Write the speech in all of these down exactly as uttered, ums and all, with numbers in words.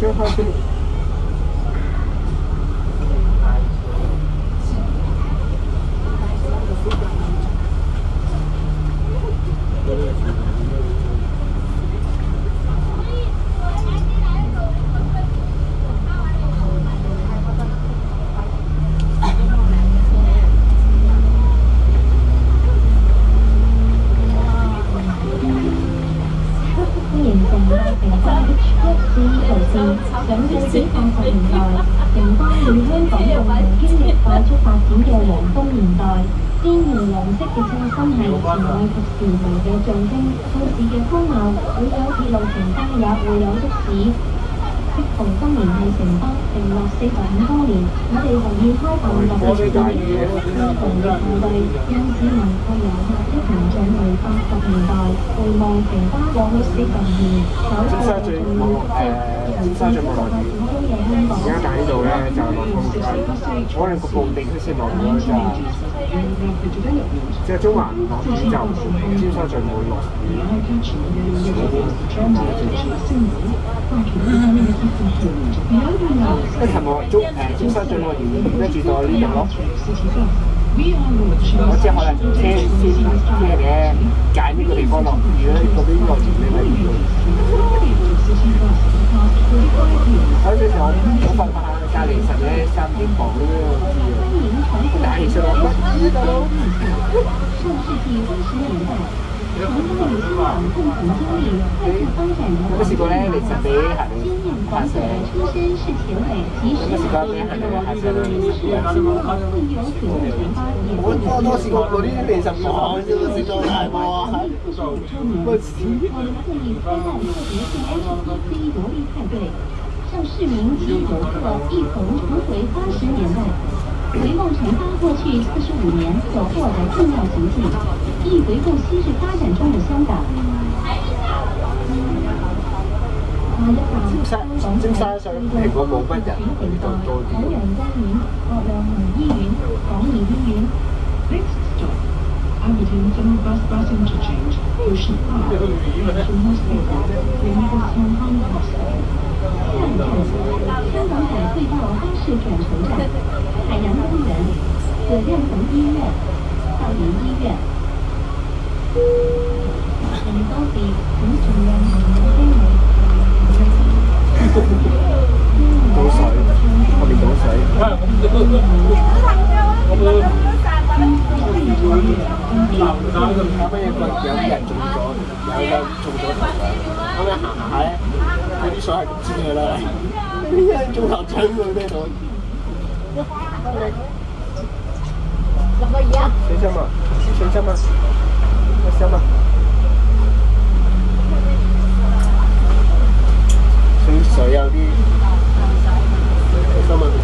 即係中環落雨就尖沙咀唔會落雨。即係琴日中誒尖沙咀落雨，跟住到呢度咯。我即係可能車車車嘅揀呢個地方落雨咧，嗰邊落雨你咪呢度。嗰陣時我我瞓下隔離實咧三點房咁樣，我知啊。打起身我知道咯。上世紀三十年代，長沙與香港共同經歷快速發展的經驗發展，黃子然出身是前北及時下的人，是新會有可能研發也會有我多試過嗰啲未實房，試到大鑊啊！我們特意開辦特別性 H T C 獨立派對，向市民及遊客一同重回八十年代。回望长沙过去四十五年所获的重要成绩，亦回顾昔日发展中的香港。尖沙尖沙咀如果冇乜人，就多啲。 海洋公園、葛量洪醫院、港怡醫院。Next stop, Abington Bus Bus Interchange, Ocean Park, National Hospital, University Hospital。下一站，香港仔隧道巴士转乘站。海洋公园、葛量洪医院、少年医院。很高地，很重要的非美。 倒水，後面倒水。後尾有個有啲人中咗，有人中咗頭啦。後尾行行下咧，佢啲水係咁尖嘅啦，啲人中頭獎佢咩度？落個雨啊！水針啊！水針啊！水針啊！水水有啲水針啊！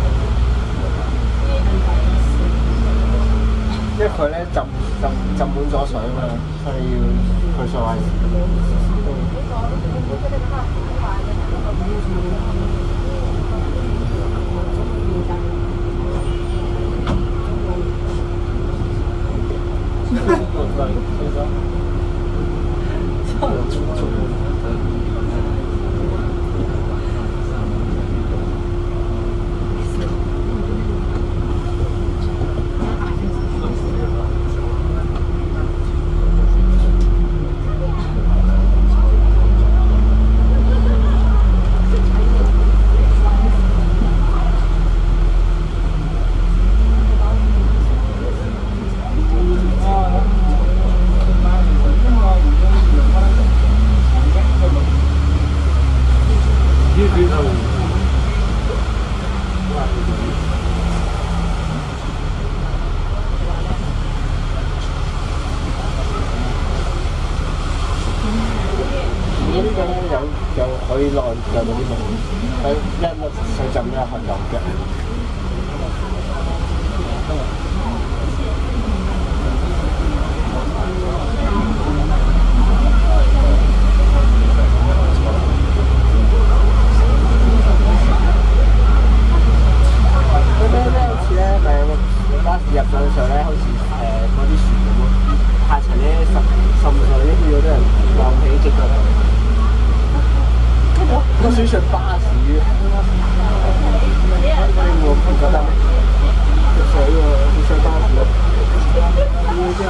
因為佢咧浸浸浸滿咗水啊嘛，所以要佢上嚟。可以落就嗰啲路，佢一落水浸咧係有腳。佢咧咧好似咧咪巴士入咗去上咧，好似誒嗰啲船咁喎，下層咧滲滲水，跟住有啲人晾起隻腳。個船只选八十，我不知道，就选一个，就选八十。因为这样。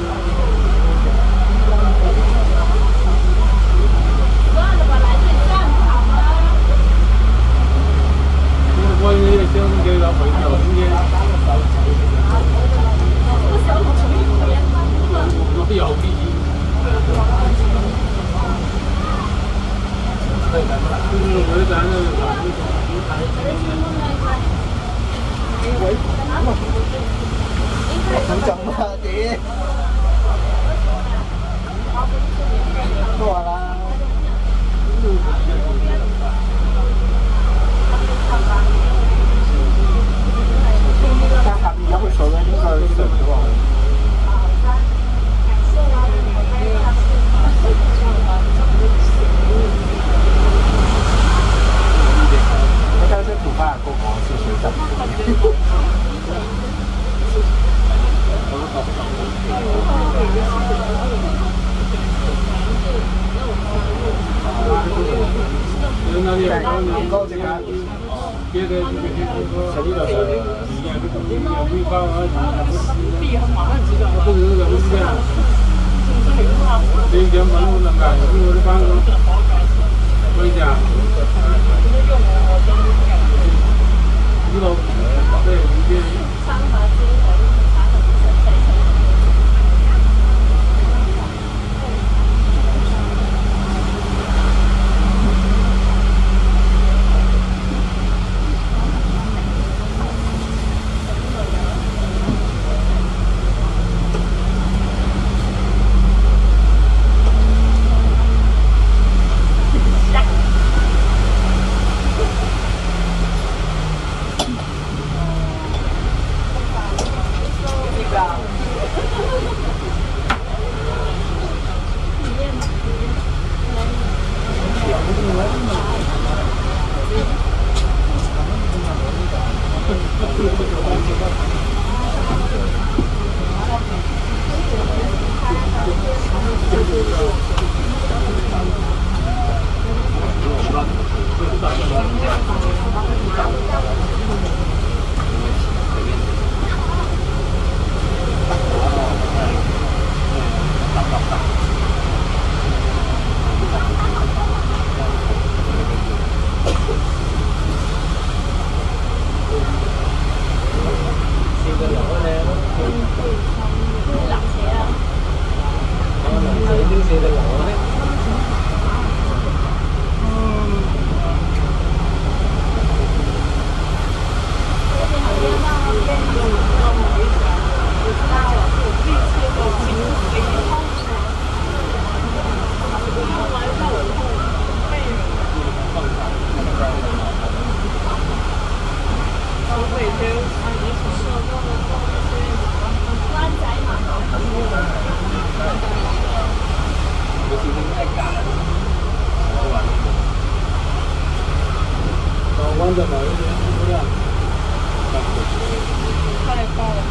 我也想给他回票，今天。我有必要。就是回咱这喂，成長啦點？都話啦。但下面有佢水咧，應該食唔到啊。但是煮饭够好吃，水饺。那里能够这个别的这个生意的时候，你看这个你看微方啊，不是这个东西啊，这点门路能干，有的方子回家。一楼对，理解。弯着某一些质量，太高了，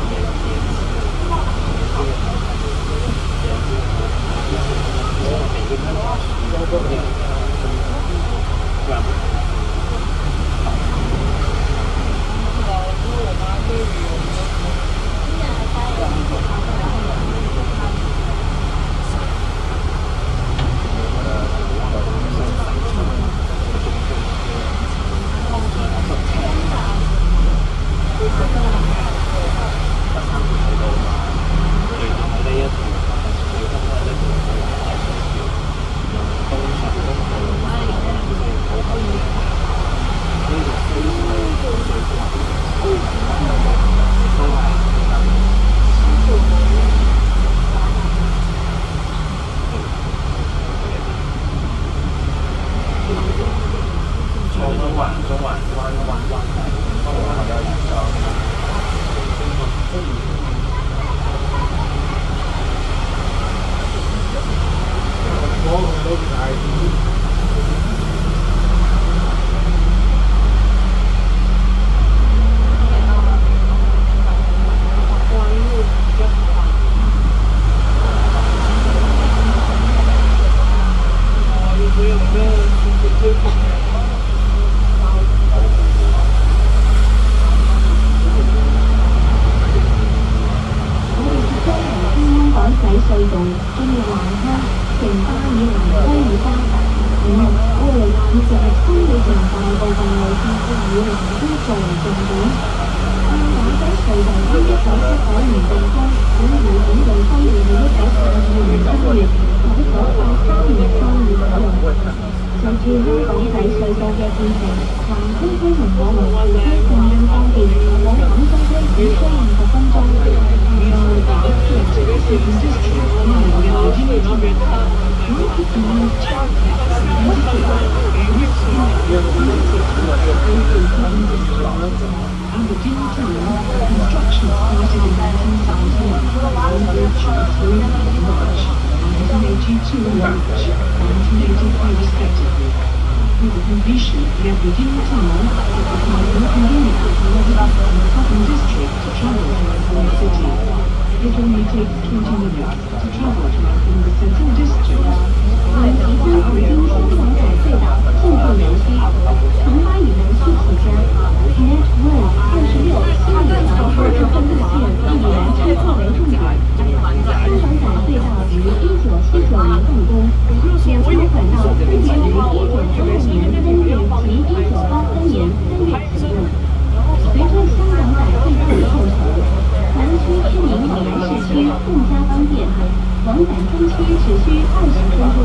我有个部分路線嘅以環都作為重點。香港仔隧道於一九七九年動工，本會管道分別喺一九八二年三月同一九八三年三月啟用。隨住香港仔隧道嘅建成，橫區居民往來市區更加方便，往返中區只需二十分鐘。Aberdeen Tunnel construction started in nineteen seventeen and bridge through in March, nineteen eighty-two March, nineteen eighty-three respectively. With the completion of the Aberdeen Tunnel, it became more convenient for residents in the southern district to travel to Auckland City. It only takes twenty minutes to travel to Auckland the central district. 本即将途经香港仔隧道进入南区，从巴以南区起家 ，Network 二十六新里桥高速公路线以南区作为重点。香港仔隧道于一九七九年动工，两条管道分别于一九七六年三月及一九八三年三月启用。随着香港仔隧道的建成，南区居民往来市区更加方便，往返中区只需二十分钟。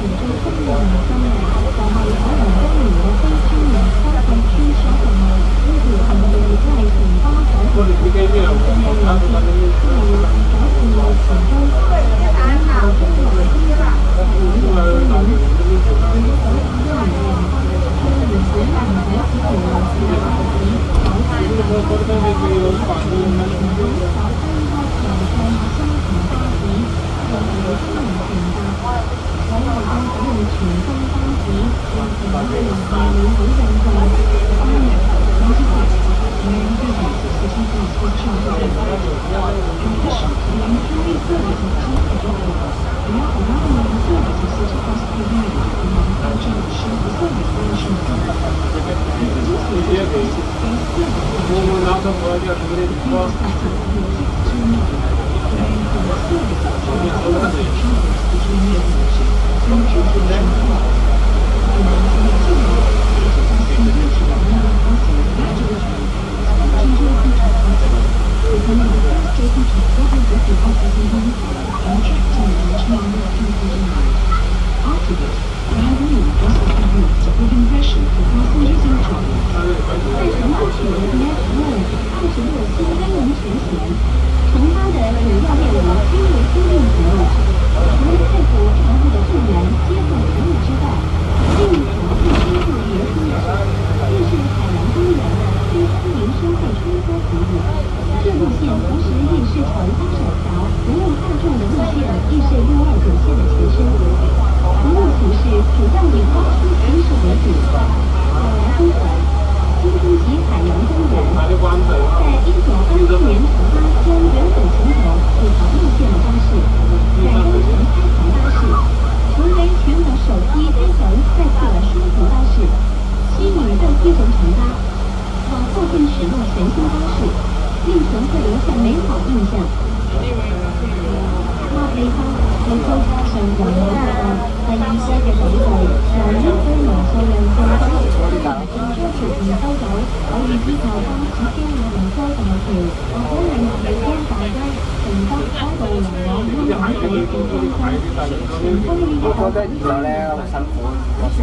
泉州东路南方面，就係可能當年嘅非專營收費穿梭服務，呢條行路亦都係城巴改善嘅，進入連接公路改善路泉州，然後中環東站、廣華公園，如果講因為人將原本唔係一條路線嘅發展，改善人工島原本所應該長嘅新城巴士，又係專營乘搭。我係當使用全新巴士，令乘客嘅人士滿好印象。當日，我知道 main business of City Bus was chartered in addition to the employee service of City Bus. The other main service of City Bus provided the manufacture of shuttle service version cars. It was also the basic space service version. The previous pattern was six two nine. The main car service option was also choice between the option and traditional cars. The non-connectivity City Bus converted on new buses gradually becoming the first station to double decker buses in Hong Kong and attracting a large number of people in mind. After this, brand new buses were used to give impression for passengers in travel. 在成巴企业 D F Road 二十六新单元全线，成巴的主要业务均为租赁服务，除了配合常务的雇员接送服务之外，另一条不支付员工的，亦是海洋公园的非公民收费穿梭服务。这路线同时亦是成巴首条服务大众的路线，亦是六二九线的前身。服务形式主要以高速行驶为主，往来分为京东及海洋公园。在一九八一年，成巴将原本行走五条路线的巴士改装成开篷巴士，成为全国首批开篷载客双层巴士，吸引各梯乘乘搭。往后更驶入全新巴士，令乘客留下美好印象。馬里巴喺高加上人口密度、第二車嘅比例、由於居民數量眾多，加條條唔收到，可以依靠巴士經亞龍洲大橋或者係鴨寮江大街，乘搭嗰度來往香港嘅地方區，全方位嘅發展。西面嘅港路線，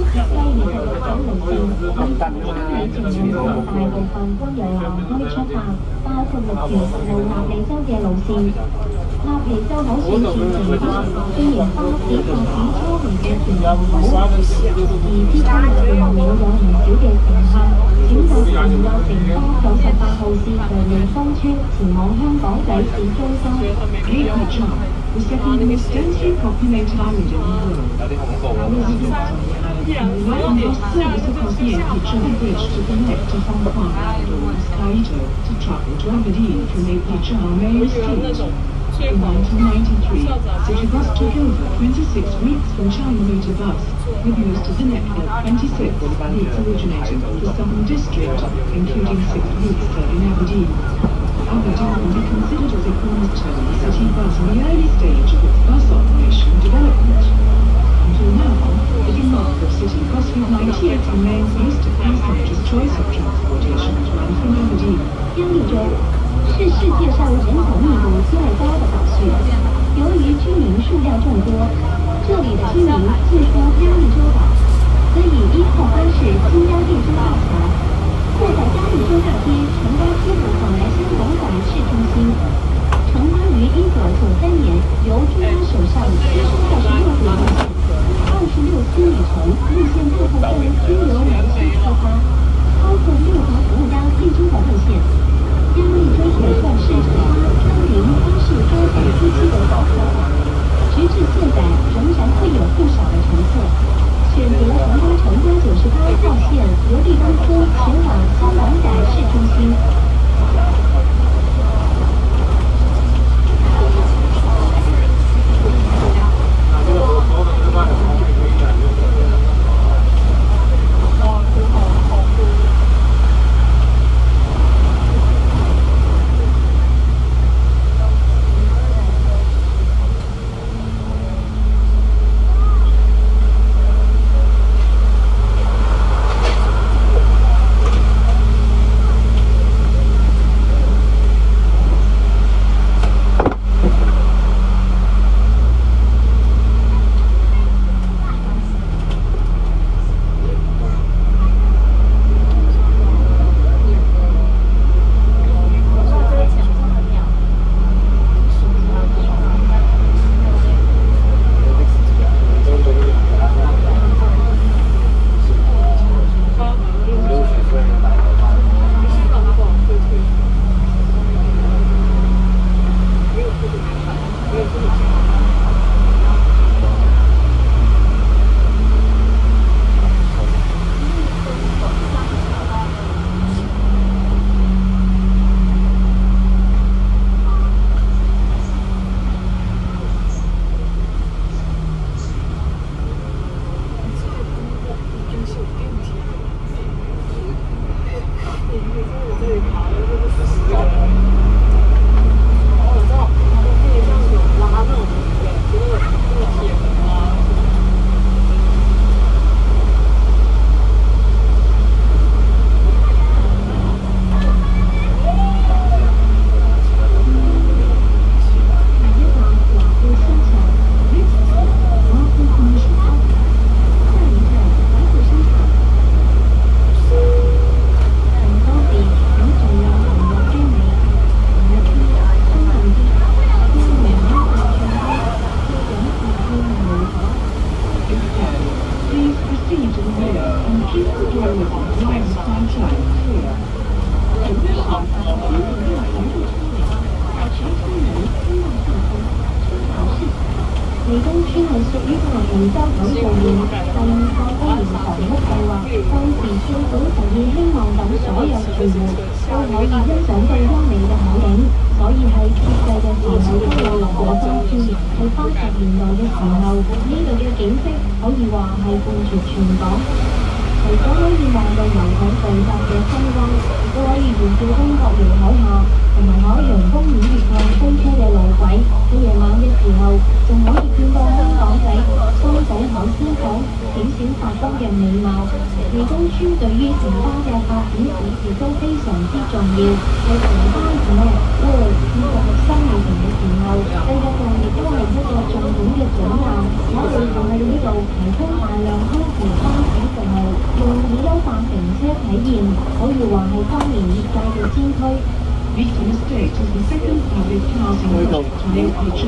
今年大部分均由南區出發，包括六條路鴨脷洲嘅路線。鴨脷洲可選轉乘巴，雖然巴士發展初期嘅前途好，而之間亦並沒有有唔少嘅乘客選擇乘搭城巴九十八號線長利芳村前往香港仔市中心。The second most densely populated island in the world. Residents on the bus service across the Apechon Bridge to connect to Hong Kong and Mosquito to travel to Aberdeen from Apechon main street. In nineteen ninety-three, City Bus took over twenty-six routes from China Motor Bus, with most of the network twenty-six routes originating from the Southern District, including six routes serving Aberdeen. Aberdeen will be considered as a cornerstone of City Bus in the early stage of its bus operation development. Until now, the demand of City Bus Route ninety-eight remains most of passengers' choice of transportation to and from Aberdeen. 江丽州是世界上人口密度最高的岛屿，由于居民数量众多，这里的居民进出江丽州岛，所以依靠巴士经江丽州大桥，或在江丽州大街乘搭西部往来香港港市中心。成巴于一九九三年由中巴手上接收二十六个路线，二十六新里程，路线大部分均由南向出发，包括六条服务到丽州的路线。江丽州也算是成巴康宁巴士高层司机的早车法，直至现在仍然会有不少的乘客选择乘搭成巴九十八号线由地方村前往香港仔市中心。 中村係屬於長洲島上面第二個公營房屋計劃，當時政府就要希望等所有住戶都可以欣賞到優美嘅海景，所以喺設計嘅時候都有落過心思。喺八十年代嘅時候，呢度嘅景色可以話係冠絕全港。除咗可以望到遊艇聚集嘅風光，亦都可以沿住東角寮海峽同埋海洋公園沿岸飛車嘅路軌，喺夜晚嘅時候仲可以見到香港仔、灣仔海鮮舫閃閃發光嘅美貌。利東村對於城巴嘅發展亦都非常之重要。喺城巴嘅呢個呢個核心路程嘅時候，世界上亦都係一個重點嘅選項。我哋就喺呢度提供大量空調巴士服務。用以優化乘車體驗，可以話係當年業界嘅先驅。Victor Estate is the second public housing project to be featured.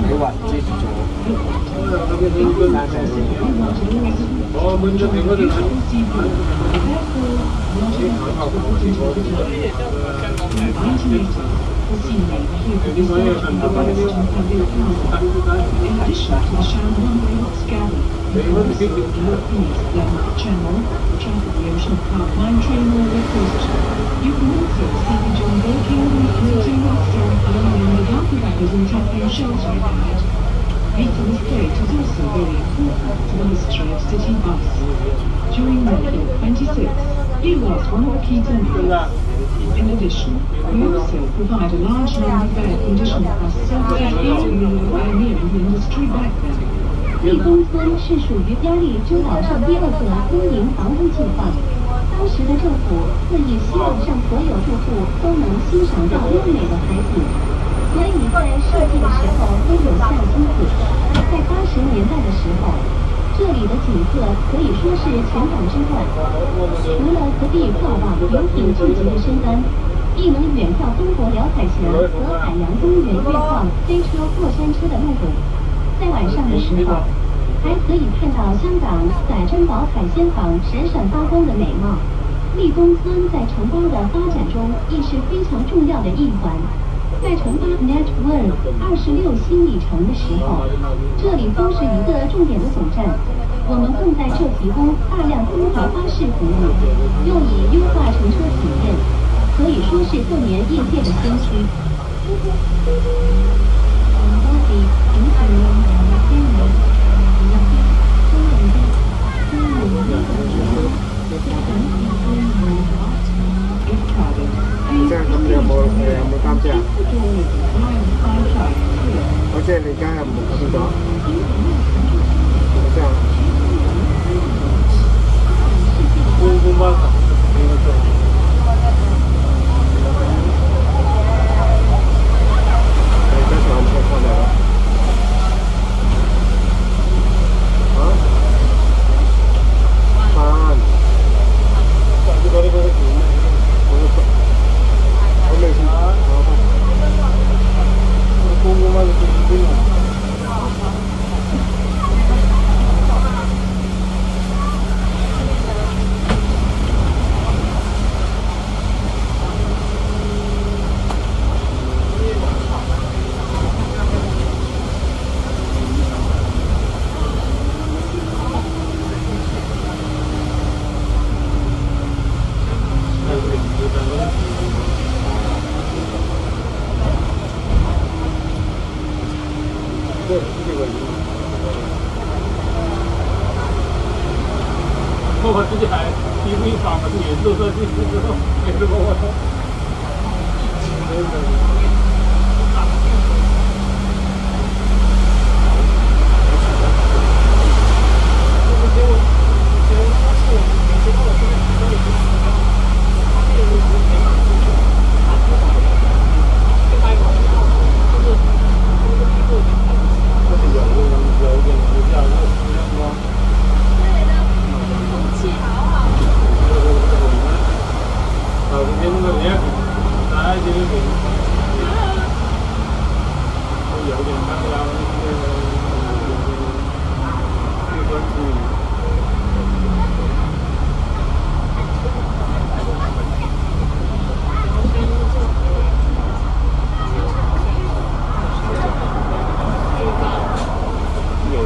The scenery here is from the Western Public Housing. In addition to the Shanghai Rocks Galley, there is also the Northeast Leonard Channel, the track of the Ocean Park Line train railway coaster. You can also see the John Boy Kingdom floating rockstone along the Gulf Rapids and Champion Shelter Ride. Victor Estate is also very important to the history of City Bus. During nineteen twenty-six, it was one of the key terminals. In addition, we also provide a large number of air-conditioned bus services to the pioneering industry back then. 立功村是属于嘉义诸岛上第二个公营房屋计划。当时的政府特意希望让所有住户都能欣赏到优美的海景，所以在设计的时候都有下心思。在八十年代的时候，这里的景色可以说是全港之冠，除了可以眺望游艇聚集的深湾，亦能远眺中国辽海峡和海洋公园越矿飞车过山车的路轨。在晚上的时候，还可以看到香港载珍宝海鲜坊闪闪发光的美貌。立功村在城巴的发展中亦是非常重要的一环。在城巴 Network 二十六新里程的时候，这里都是一个重点的总站。我们更在这提供大量空调巴士服务，用以优化乘车体验，可以说是这年业界的先驱。 这样他们有冇有冇擔遮啊？我即係你而家有冇睇到咗？這樣。公公巴士應該做。你而家上車過嚟啦？啊？慢。呢個呢個點咧？我未試過。公公巴士邊度？我自己还第一房子也做设计师之后，没试过我。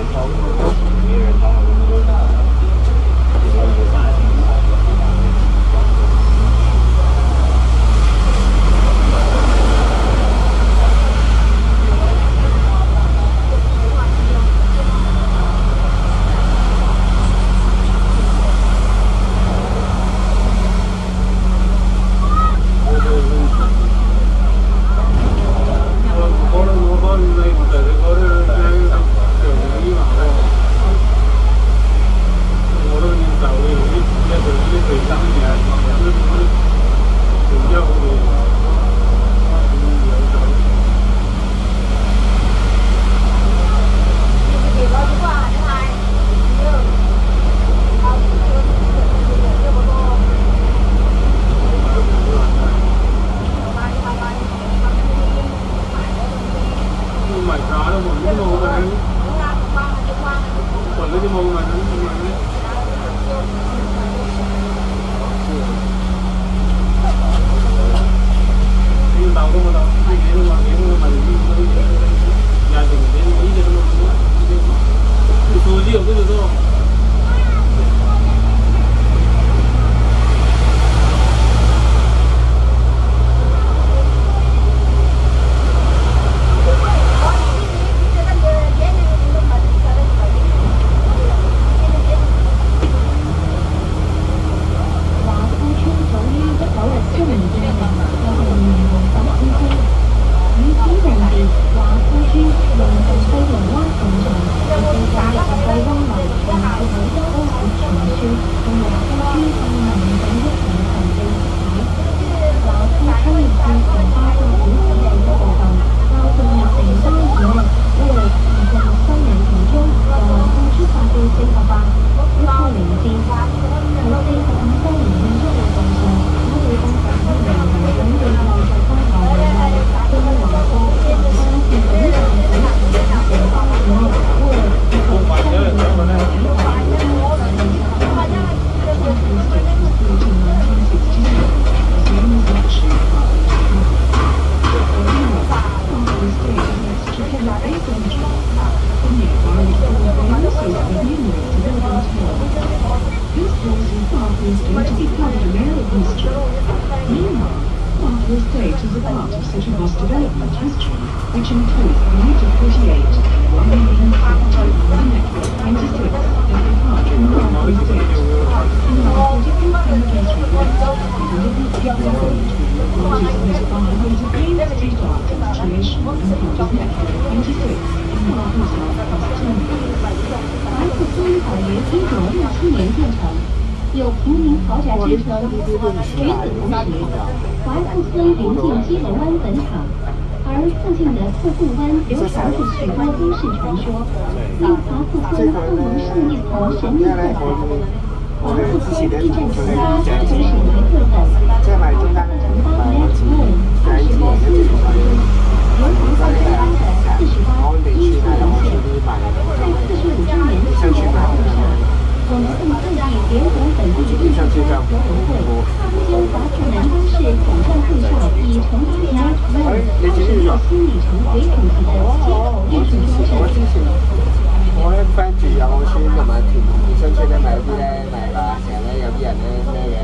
有平民豪宅之称，与此同时，华富村临近基隆湾本场，而附近的富户湾流传着许多都市传说，令华富村不能胜一层神秘色彩。华富村地震时，就是一个等，承包 Net Moon 二十多户居民，连同在台湾的四十八一处连线，在四十五周年庆祝活动上。我们更特意联合本地艺术家和文会，将华富南东市总站会上以承包 Net Moon 二十六新里程为主题的街头艺术书展。 我咧翻住有我村同埋屯門健身村咧，咪有啲咧咪話成日咧有啲人咧咩嘅，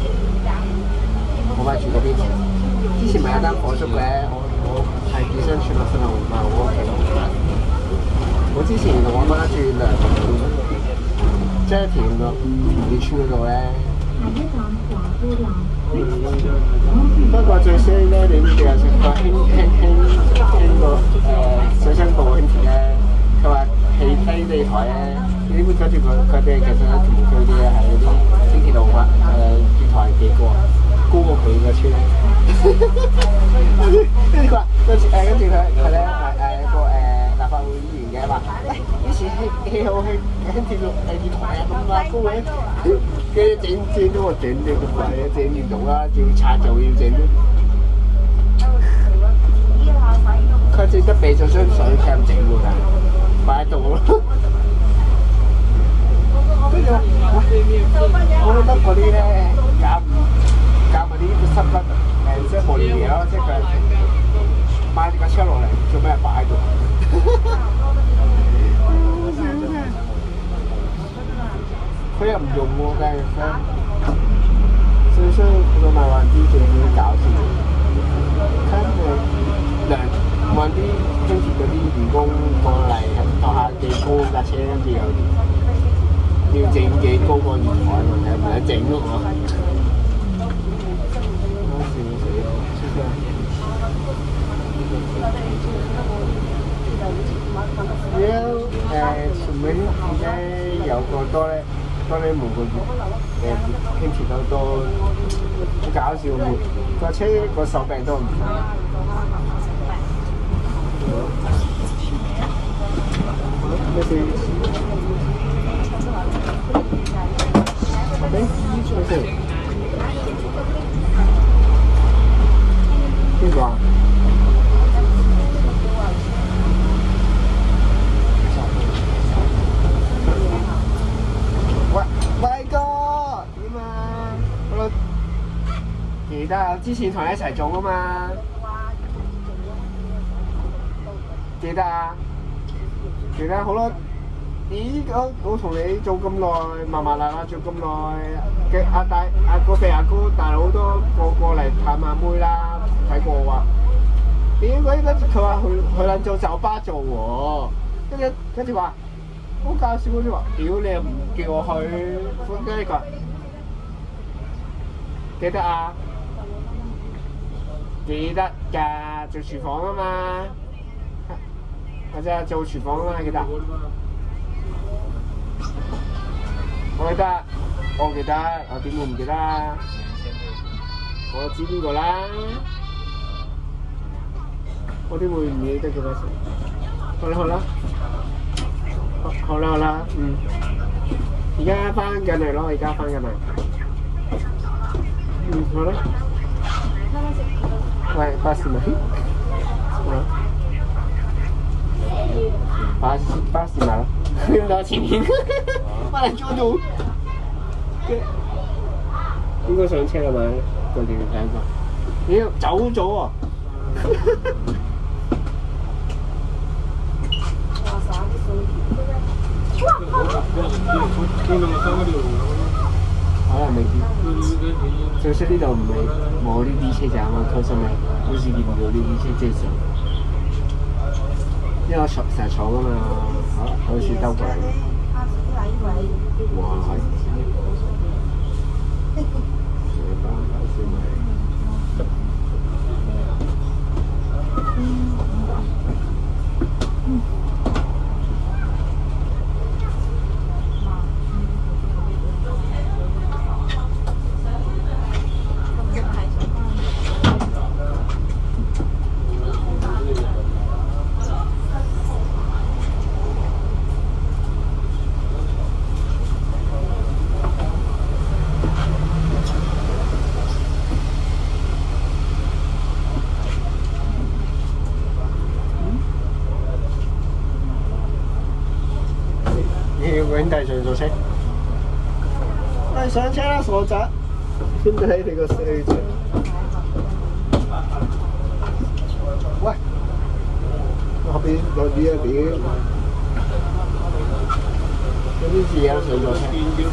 我咪住嗰邊。之前咪有單火燭咧，我我係健身村，我真係唔係我屋企樓下。我之前同我媽住兩條。即係田個田記村嗰度咧，不過最衰咧，你哋又食過興興興興個誒水上步輕鐵咧，佢話起低地台咧，呢邊跟住佢佢哋其實屯門區啲係嗰啲輕鐵路啊誒月台幾高啊，高過佢個村。跟住跟住佢話，跟住誒跟住佢佢咧誒個誒。立法會議員嘅話，誒以前起起好興興鐵路誒月台啊咁啊高嘅，跟住整整咗我整你咁快嘅，整唔到啦，要拆就要整。佢整得避咗張水，佢唔整喎，擺喺度咯。跟住我我覺得嗰啲咧搞唔搞埋啲濕骨誒即係無聊嘢咯，即係佢買架車落嚟做咩擺喺度？ 用我嘅分，所以说我咪話啲仲要搞笑，睇佢兩揾啲輕鐵嗰啲員工過嚟學下幾高架車，跟住又要整幾高個月台喎，係咪整咯喎？而家誒前面而家有個多咧多咧門個誒輕鐵都多好搞笑喎，個車個手柄都唔同。咩事？咩？咩事？邊個啊？喂，偉哥點啊？我記得之前同你一齊做啊嘛，記得啊，記得好咯。咦，我我同你做咁耐，麻麻辣辣做咁耐，嘅阿大阿個肥阿哥大佬都過過嚟探下妹啦，睇過話。點解跟住佢話去去撚做酒吧做喎？跟住跟住話好搞笑，跟住話屌你又唔叫我去，跟住佢話記得啊，記得㗎，做廚房啊嘛，或者做廚房啊嘛，記得。我記得，我記得，我點會唔記得啊？我知邊個啦，我點會唔記得嘅咧？好啦好啦，好啦好啦，嗯，而家翻緊嚟咯，而家翻緊嚟，嗯好啦，喂，巴士咪，好，巴士巴士咪咯。用到前面，我嚟做到。應該上車啦嘛？佢哋睇過。咦，走咗喎！可能未必。所以呢度唔係冇呢啲車站啊，開心嘅，好似見唔到呢啲車車上。因為我成日坐㗎嘛，好，好似兜過嚟。哇！兄弟上咗車，喂上車啦傻仔！兄弟你個衰仔！喂，後邊落雨啊屌！有啲字啊上咗車。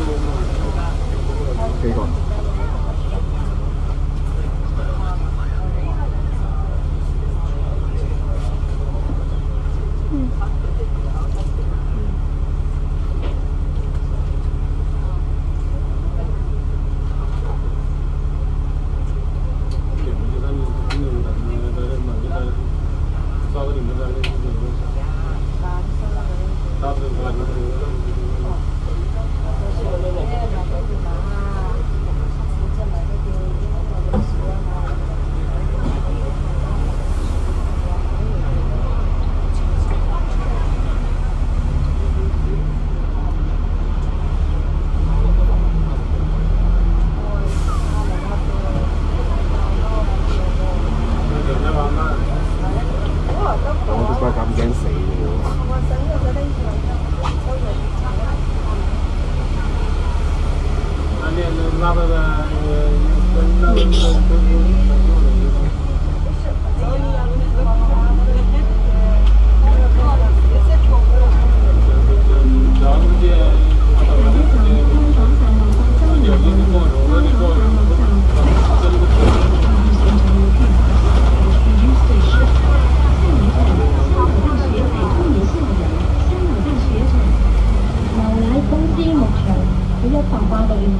幾個？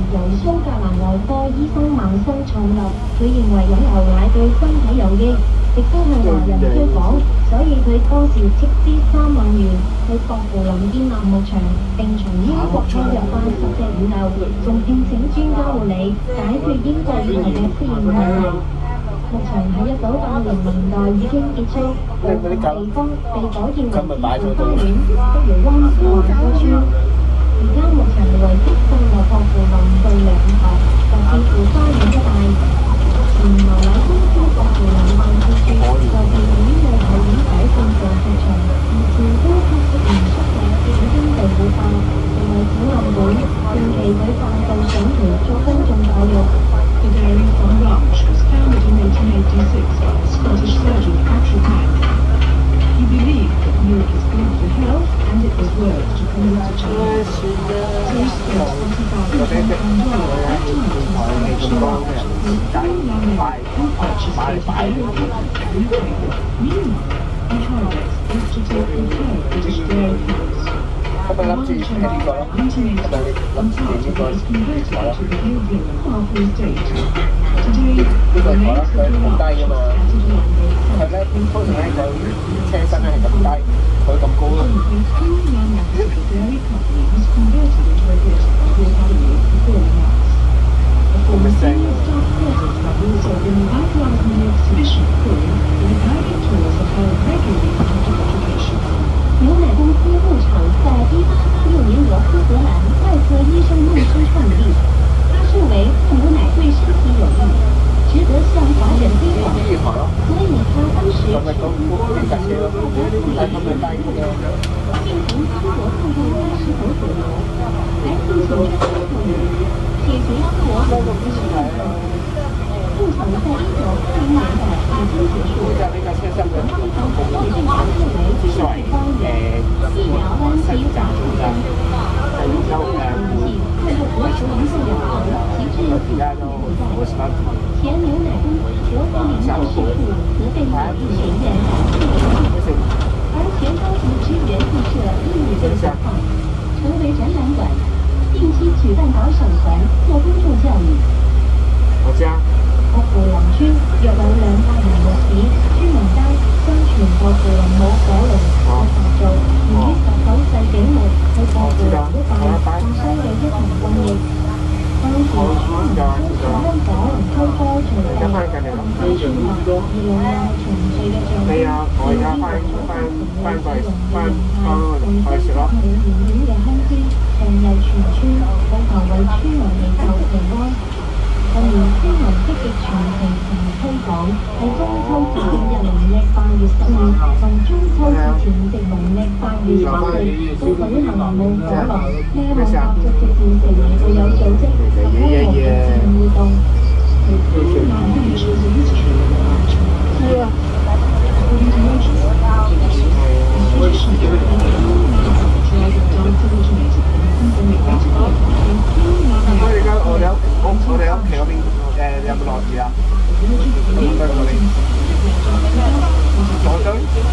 由蘇格蘭外科醫生萬生創立，佢認為飲牛奶對身體有益，亦都向華人推廣，所以佢當時斥資三萬元去薄扶林建立牧場，並從英國引入八十隻乳牛，仲聘請專家護理解決英國以來嘅出現問題。牧場喺一九八零年代已經結束，部分地方被改建為自然花園，不如灣環科村。而家牧場唯一放落薄扶林道兩旁，就似乎花園一帶。前牛奶公司薄扶林辦事處就被以內後院改建做牧場，以前高級式嚴肅嘅正經地會化，成為展覽館，定期舉辦導賞團作公眾教育。 The Dairy Farm Ranch was founded in eighteen eighty-six by Scottish surgeon Patrick Mack. He believed that milk is good for health and it was worth to promote a child. So he spent twenty thousand pounds on after much and purchased better dairy products. Meanwhile, he tried experts to take good care of British dairy cows. One child, nineteen eighty, until it was converted to the Hillview half his date. Today, the remains of the ranch scattered along the 佢咧通常咧個車身咧係咁低，佢咁高咯。 The dairy company was converted into a theatre for Academy of Performing Arts. A former senior staff person has also been revitalising the exhibition crew with guided tours that held regularly after education. 牛奶公司牧场在一八八六年由苏格兰外科医生牧师创立，他认为牛奶对身体有益，值得向华人推广，所以他当时斥资三万元进行中国透过八十头左右，来进行专业教育，解决中国很多的需求。牧场在一九四零年代已经结束，他们对这个认为这是一方面疫苗安全假出生，从中国空气透过国食零售两行及至自己口袋。前牛奶公司德国林董事处则被法律学院视为例子，而全高级支援附设英语对讲号，成为展览馆，定期举办导赏团做公众教育。 我知啊。 薄扶林村約有兩百名牧師，村民間相傳薄扶林冇火龍嘅習俗，源於十九世紀末喺薄扶林一帶發生嘅一場瘟疫。當時村民都想將火龍推開除病，禁止村民而用來循序嘅象徵，以呢個作為佛龍嘅形象，並且發現遠遠嘅香煙長遊全村，務求為村民祈求平安。近年村民積極傳承同推廣，喺中秋節前日農曆八月十五同中秋節前夕農曆八月十四都舉行舞火龍，呢一項習俗直漸成為會有組織及歡樂嘅自然活動。 我哋而家我哋屋我我哋屋企嗰邊誒有冇落雨啊？對嗰邊左堆。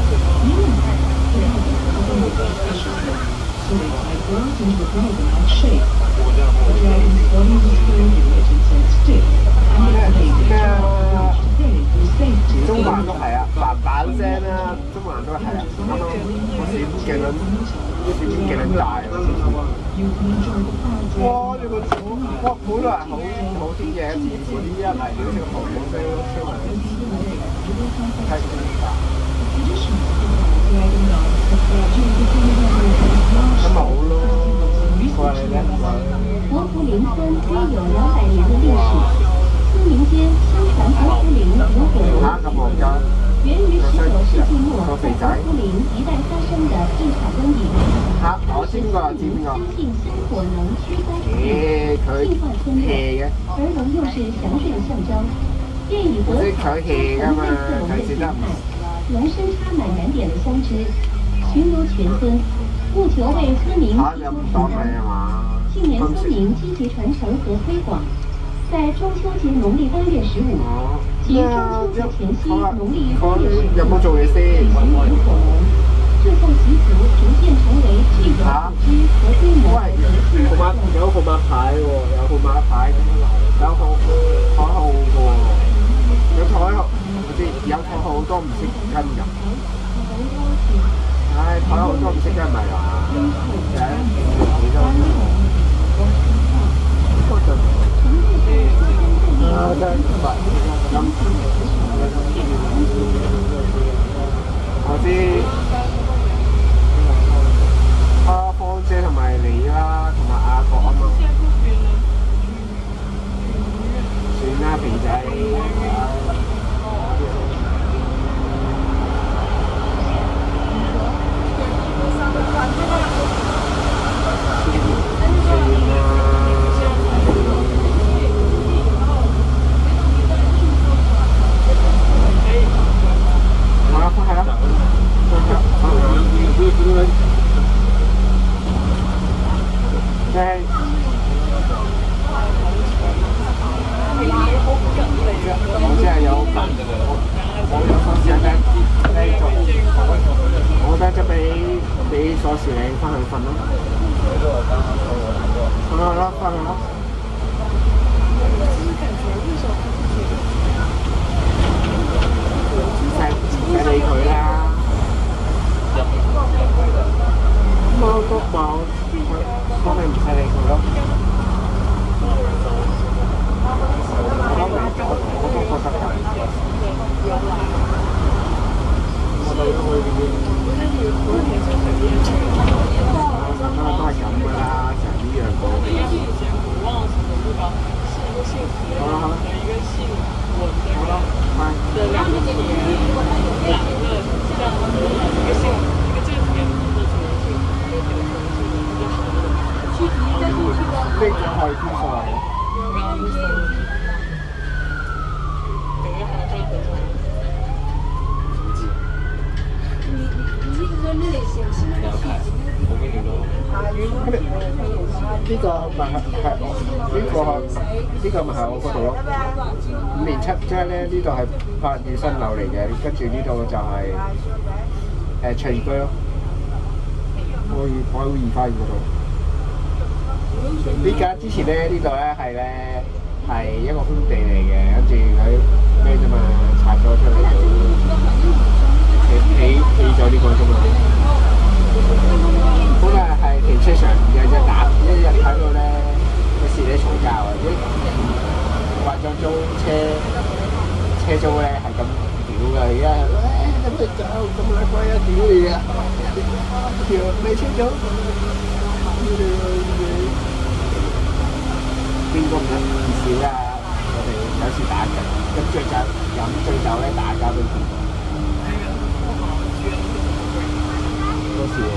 中環都係啊，嘭嘭聲啦，中環都係啊，啱啱個閃鏡輪，個閃鏡輪大啊！哇！呢個哇，本來好好啲嘢，自然嗰啲一嚟嗰啲個紅色出嚟，睇唔到。咁咪好咯，過嚟咧。 薄扶林村约有两百年的历史，村民间相传薄扶林有火龙。源于十九世纪末在薄扶林一带发生的一场瘟疫。 嚇！我知邊個，知邊個？ 相信香火能驱灾除病，净化村落，而龙又是祥瑞的象征，便以德草之成为四龙的形态。龙身插满燃点的香枝，巡游全村，务求为村民提供平安。近年村民积极传承和推广，在中秋节农历八月十五及中秋节前夕农历八月十五举行舞火龙。这项习俗逐渐成为的组织和规模的游戏號碼有號碼牌喎，有號碼牌咁樣嚟，有號台號嘅喎，有台號，我知有台號好多唔識跟㗎。唉，台號好多唔識跟咪話，誒幾多？啊，真係咁我知。啊，芳姐同埋你啦，同埋阿國啊嘛。算啦，肥仔。好啦，翻去啦。即係我即係有我有鎖匙咧，你做，我覺得就俾俾鎖匙你翻去瞓咯。咁樣咯，翻去咯。唔使唔使理佢啦。我都話我咪唔使理佢咯。我都我我都覺得咁。我哋都會都係咁噶啦，成呢樣嘢。好啦好啦。好啦，拜。這兩個企業，兩個這樣一個姓，一個這個企業的主人姓，一個這個主人姓比較好的。去提再進去吧。呢個係邊個嚟？然後就是等一下再等一下。你你你在那裡寫新的信息。我給你咯。呢個咪係係我呢個呢個咪係我嗰度咯。五年七即係咧，呢度係八月新樓嚟嘅，跟住呢度就係誒翠居咯。我我喺二花園嗰度。呢間之前咧呢度咧係咧係一個空地嚟嘅，跟住佢咩啫嘛，拆咗出嚟起起起咗呢個啫嘛。本來係停車場，日日打一日睇到咧個司機嘈交啊！一話咗租車車租咧係咁屌㗎，而家誒咁你走咁撚貴啊！屌你啊！條未車租，邊個唔得唔少啊？我哋有時打緊，咁醉酒飲醉酒咧打交都見過。嗰時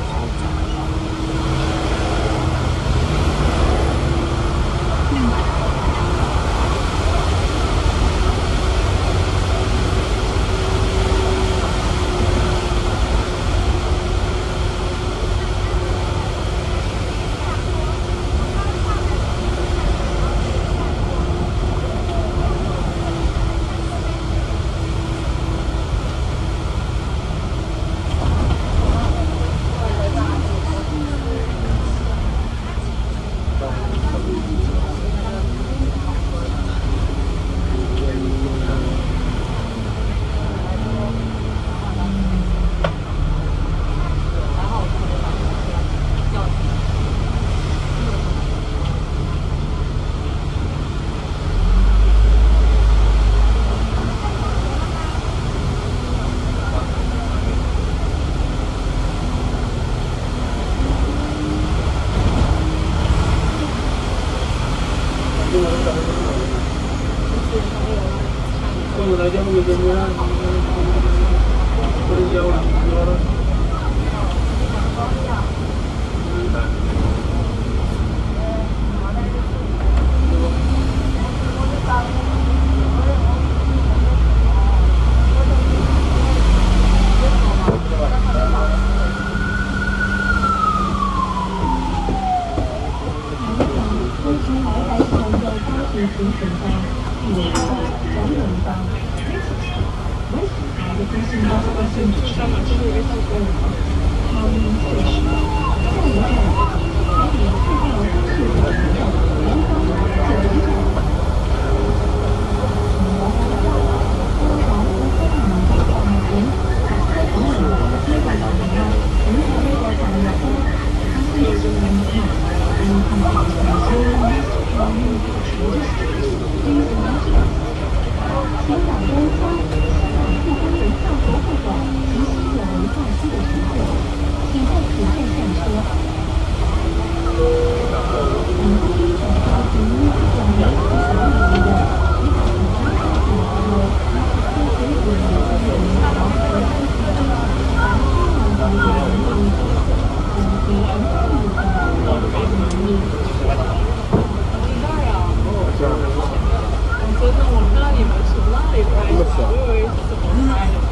请导观光西港故宫文化博物馆及西有文化区的乘客，请在此站下车。本次机场和平我们小旅游的一个很长的一个我觉得我们那里面是那里拍的，我以为是怎么拍的。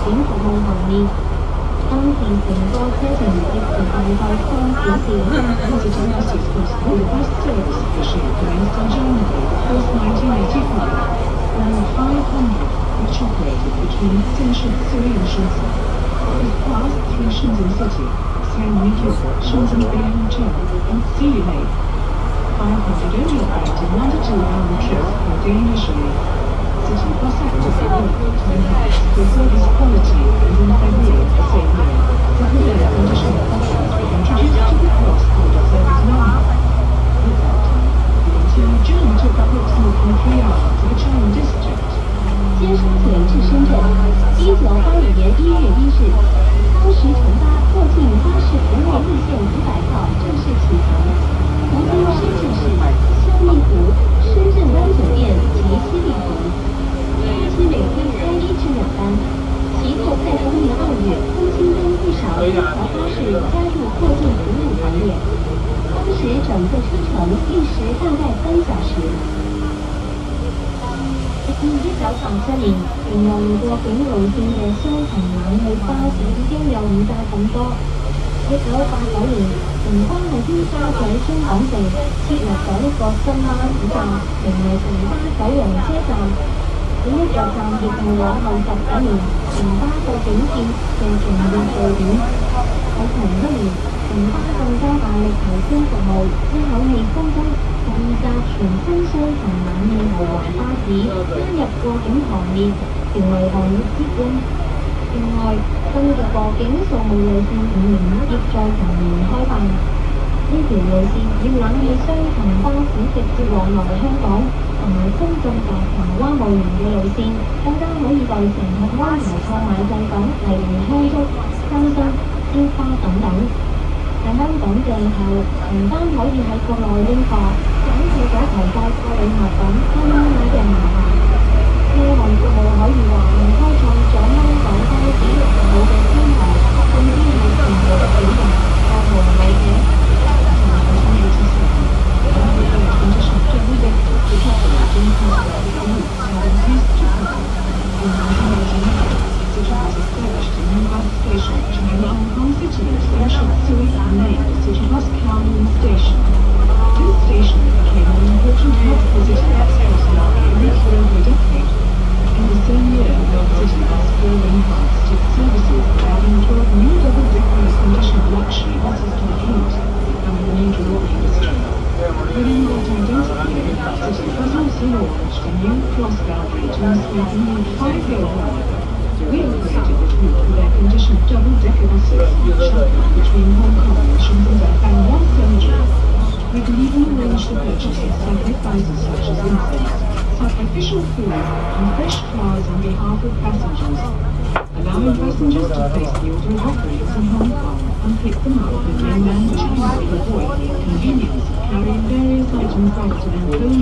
展服務行列。當時成個車程亦係大概三小時。 Visiting buses was the bus service officially commenced in Germany post nineteen eighty-five, when five hundred which operated between Zenshan, Zurich and Shenzhen. It passed through Shenzhen City, Sanlitun, Shenzhen Bay Hotel, and Zilei. five hundred only operated one to two hour trips per day initially. City Bus actively worked to enhance the service quality, and in February of the same year, double air conditioning options were introduced to the cross-border service network. At that time, the interior journey took approximately three hours to the China district. 尖沙咀至深圳，一九八五年一月一日，当时城巴过境巴士服务路线五百号正式启航，途经深圳市、香蜜湖、深圳湾酒店及西丽湖。其每天开一至两班，其后在同年二月更新增不少中条巴士加入过境服务行列，当时整个车程历时大概三小時。一九八七年，沿用過境路線嘅雙層冷氣巴士已經有五架咁多。一九八九年，城巴喺尖沙咀中港城設立咗一個新巴士站，名為城巴九龍車站。呢一個站亦係往後十幾年城巴過境線嘅重要據點。喺同一年，城巴更加大力提升服務，一口氣新增十二架全新雙層冷氣豪華巴士加入過境行列，成為行業之冠。另外，新嘅過境數務路線五零一亦在同年開辦。呢條路線以冷氣雙層巴士直接往來香港同埋深圳大潭灣務員嘅路線，更加可以為乘客安排購買祭品，例如香燭、花生、鮮花等等。喺香港嘅後，唔單可以喺國內拎貨，減少咗攜帶過量物品翻鄉下嘅麻煩。呢項服務可以話係開創咗香港巴士服務嘅先河，甚至係全部小人國無禮者。Sacrificial food and fresh flowers on behalf of passengers, allowing passengers to place the order of offerings in Hong Kong and pick them up in mainland China to avoid the inconvenience of carrying various items back to their home.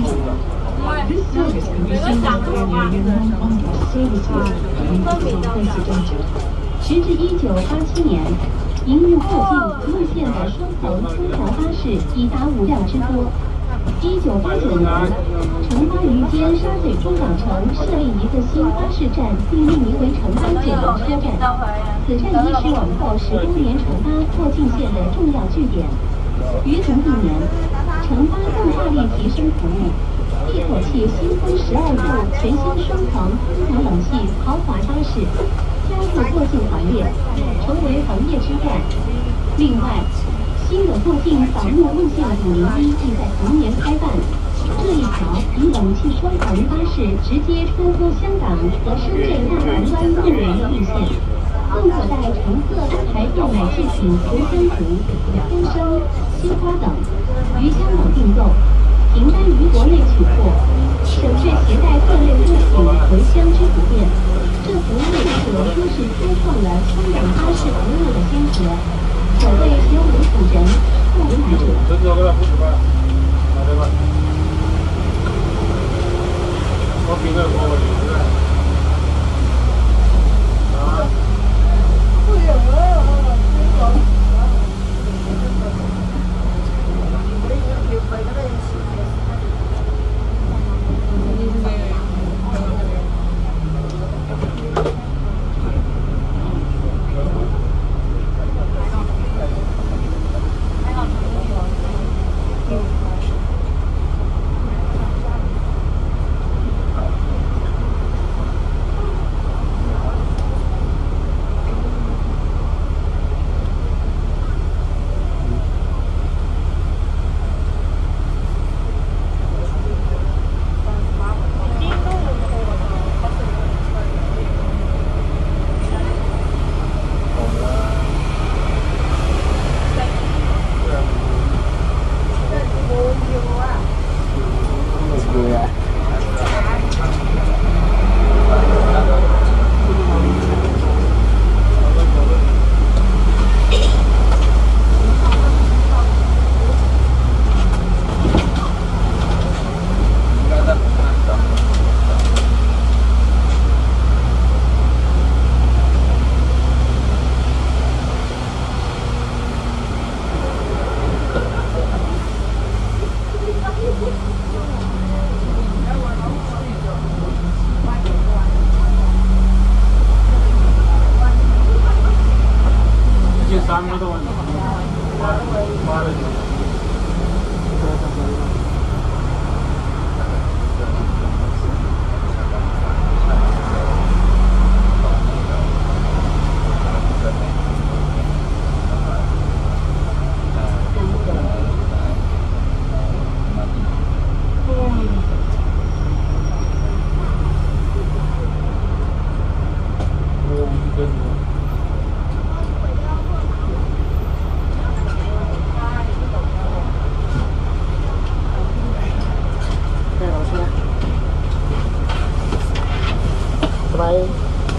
This service can be seen as pioneering in Hong Kong bus services and is unprecedented. 时至一九八七年，营运过境路线的双层空调巴士已达五辆之多。一九八九年，城巴于尖沙咀中港城设立一个新巴士站，并命名为城巴九龙车站。此站亦是往后十多年城巴过境线的重要据点。于同一年，城巴更大力提升服务，一口气新增十二部全新双层空调冷气豪华巴士，加入过境行列，成为行业之冠。另外，新的过境扫墓路线五零一亦在同年开办。这一条以冷气双层巴士直接穿梭香港和深圳大南湾路人的路线，更可带乘客安排购买祭品如香烛、香生、鲜花等，于香港订购，凭单于国内取货，省却携带各类物品回乡之不便。这服务可说是开创了香港巴士服务的先河。可谓有如古人，后来者。 我平常过去。 拜拜。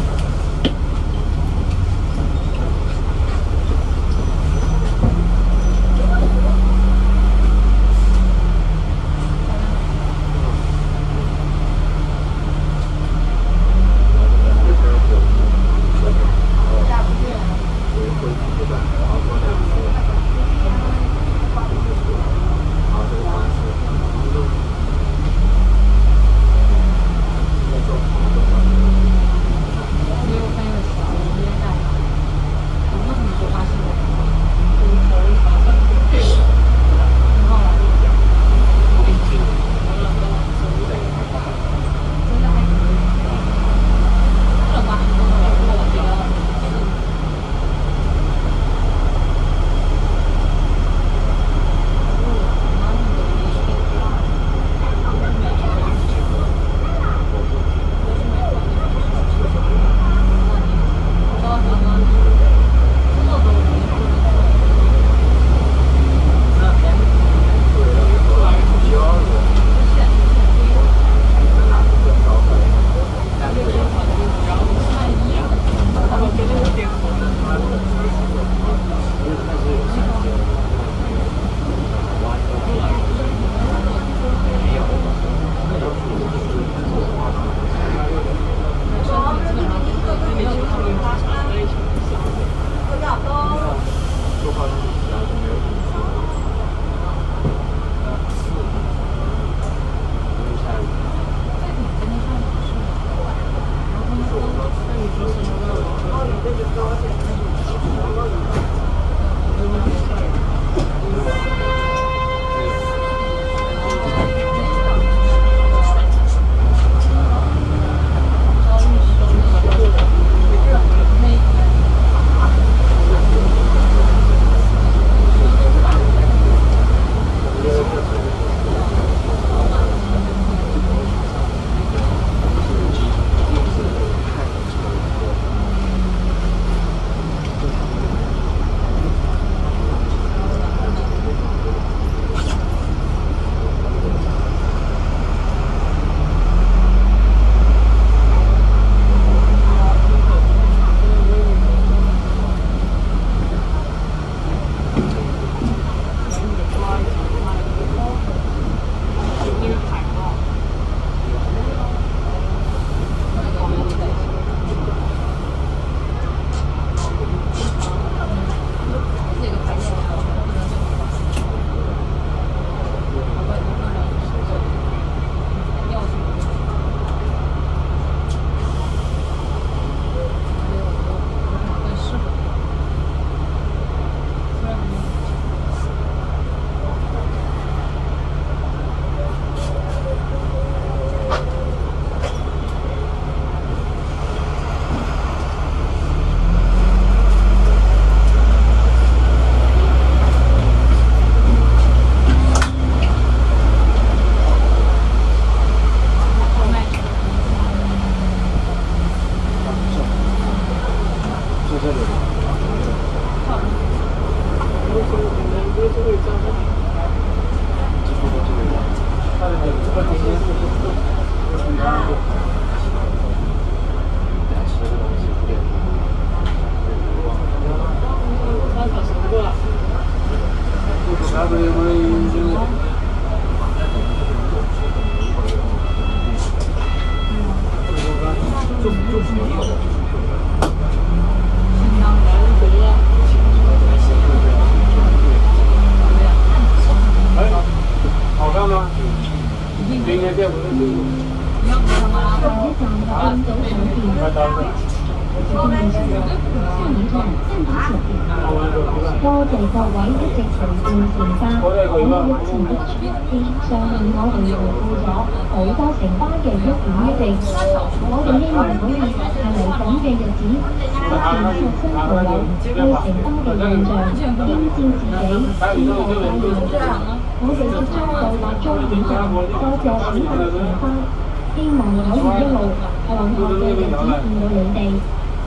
多謝各位一直陪伴乘搭，喺疫情嘅初期，上面我哋回顧咗好多城巴嘅一點一滴，我哋希望可以係嚟緊嘅日子，不斷刷新同路對城巴嘅印象，堅照自己，自我體驗。我哋亦將到達終點站，多謝選擇城巴，希望可以一路旺旺嘅日子見到你哋。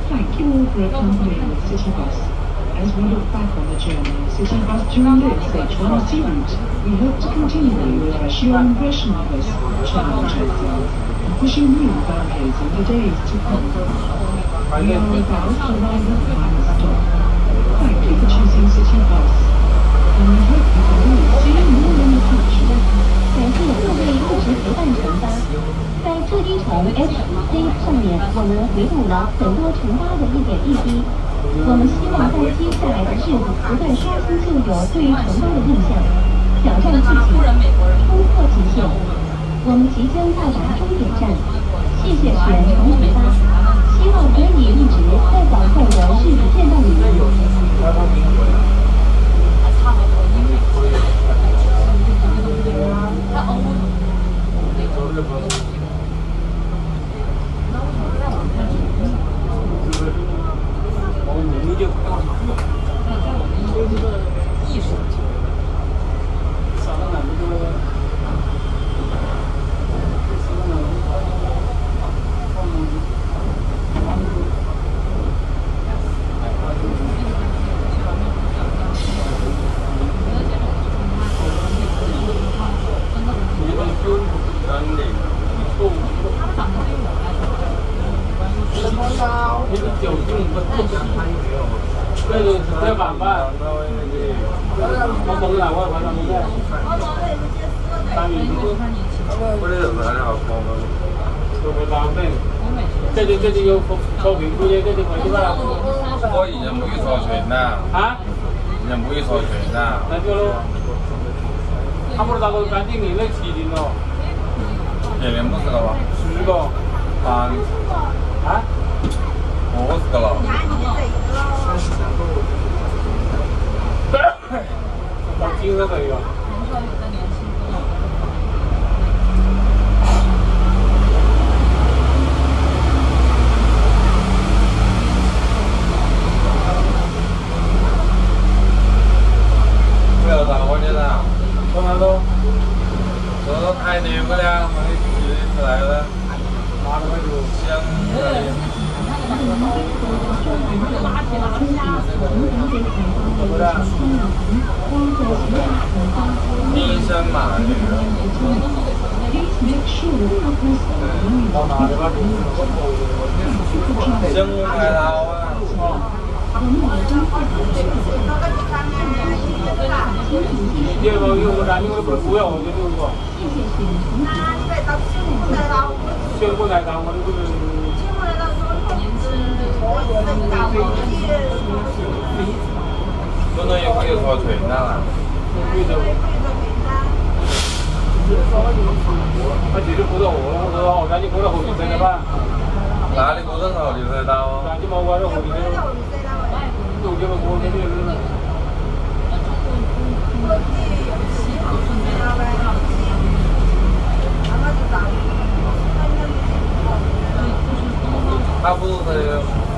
Thank you all for accompanying with City Bus. As we look back on the journey of City Bus during this H one C route, we hope to continually refresh your impression of us, challenge ourselves, and push you new boundaries in the days to come. We are about to arrive at the final stop. Thank you for choosing City Bus, and we hope you can always see more in the future. 感谢各位一直陪伴乘搭。在这一程 H C 上面，我们回顾了很多乘搭的一点一滴。我们希望在接下来的日子不断刷新旧有对于乘搭的印象，挑战自己，突破极限。我们即将到达终点站，谢谢全程乘搭，希望可以一直在往后的日子见到你们。 这里这里有收评估的，这里回去吧。 我以前冇要坐船啦。 啊？ 以前冇要坐船啦。 那就咯。他不知道我赶紧你那七斤咯。 年年不是了吧？ 十个。 八。 啊？ 我是个了。 我听着这个。 不要打我的啦！ 干嘛都？ 这都太牛了呀！我的鱼出来了， 拿着那就香的。 不是？ 天生马女。 到哪里吧？ 生海涛啊！ 这个用不着，因为不不要我就就是说。宣布来当我这个。 真係要要坐船啦！ 他其实不是我，我说我赶紧过来后面车了吧。 哪里过得头就知道。 赶紧把我这后面车，都这么过去的人了。 他不是。